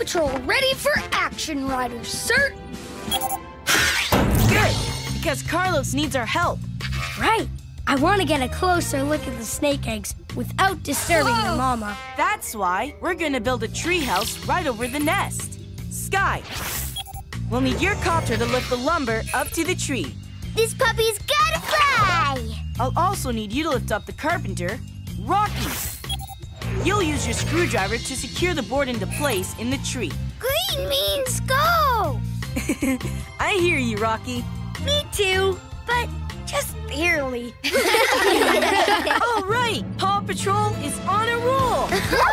Patrol ready for action, Riders, sir. Good, because Carlos needs our help. Right. I want to get a closer look at the snake eggs without disturbing their mama. That's why we're gonna build a tree house right over the nest. Sky, we'll need your copter to lift the lumber up to the tree. This puppy's gotta fly! I'll also need you to lift up the carpenter, Rocky. You'll use your screwdriver to secure the board into place in the tree. Green means go! I hear you, Rocky. Me too, but just barely. All right, Paw Patrol is on a roll.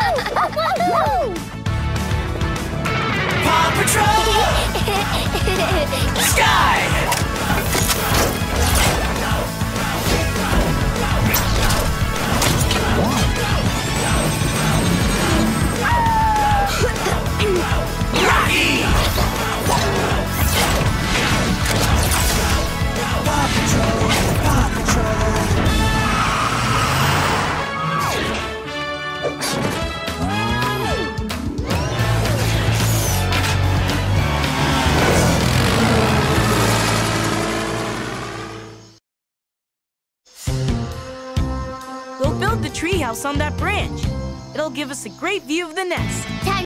Paw Patrol! Sky! Rocky! Paw Patrol! Paw Patrol! We'll build the treehouse on that branch. It'll give us a great view of the nest. Time